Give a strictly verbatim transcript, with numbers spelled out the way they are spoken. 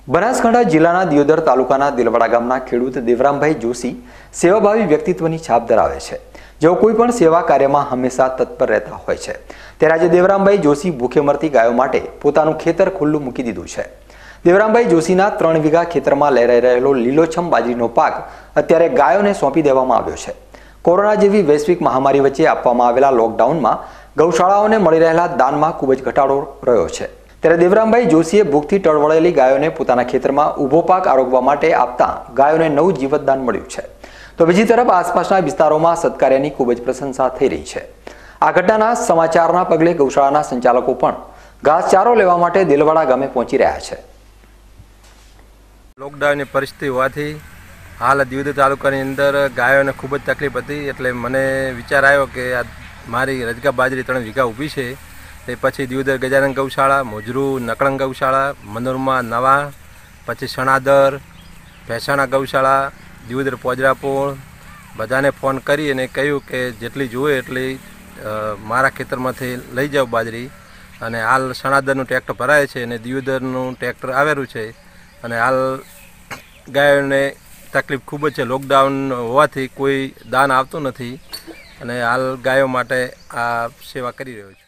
બનાસકાંઠા જિલ્લાના દિયોદર તાલુકાના દિલવાડા ગામના ખેડૂત દેવરામભાઈ જોશી સેવાભાવી વ્યક્તિત્વની છાપ ધરાવે છે, જેઓ કોઈ પણ સેવા કાર્યમાં હંમેશા તત્પર રહેતા હોય છે। ત્યારે આજે દેવરામભાઈ જોશી ભૂખે મરતી ગાયો માટે પોતાનું ખેતર ખુલ્લું મૂકી દીધું છે। દેવરામભાઈ જોશીના ત્રણ વીઘા ખેતરમાં લહેરાઈ રહેલો લીલોછમ બાજરીનો પાક અત્યારે ગાયોને સોંપી દેવામાં આવ્યો છે। કોરોના જેવી વૈશ્વિક મહામારી વચ્ચે આપવામાં આવેલા લોકડાઉનમાં ગૌશાળાઓને મળી રહેલા દાનમાં ખૂબ જ ઘટાડો રહ્યો છે। ત્યારે દેવરામભાઈ જોશીએ ભૂખથી ટળવળેલી ગાયોને પોતાના ખેતરમાં ઊભો પાક આરોગવા માટે આપતા ગાયોને નવું જીવતદાન મળ્યું છે। તો બીજી તરફ આસપાસના વિસ્તારોમાં સત્કાર્યની ખૂબ જ પ્રશંસા થઈ રહી છે। આ ઘટનાના સમાચારના પગલે ગૌશાળાના સંચાલકો પણ ઘાસચારો લેવા માટે દિલવાડા ગામે પહોંચી રહ્યા છે। લોકડાઉનની પરિસ્થિતિ હોવાથી હાલ દિયોદર તાલુકાની અંદર ગાયોને ખૂબ જ તકલીફ હતી, એટલે મને વિચાર આવ્યો કે આ મારી રજગા બાજરી ત્રણ વીઘા ઊભી છે, તે પછી દિયોદર ગજાનન ગૌશાળા, મોજરૂ નકળંગ ગૌશાળા, મનોરમા નવા, પછી સણાદર, ભેસાણા ગૌશાળા, દિયોદર પોજરાપોળ બધાને ફોન કરી અને કહ્યું કે જેટલી જોઈએ એટલી મારા ખેતરમાંથી લઈ જાઓ બાજરી। અને હાલ સણાદરનું ટ્રેક્ટર ભરાય છે અને દિયોદરનું ટ્રેક્ટર આવેલું છે, અને હાલ ગાયોને તકલીફ ખૂબ જ છે। લોકડાઉન હોવાથી કોઈ દાન આવતું નથી, અને હાલ ગાયો માટે આ સેવા કરી રહ્યો છું।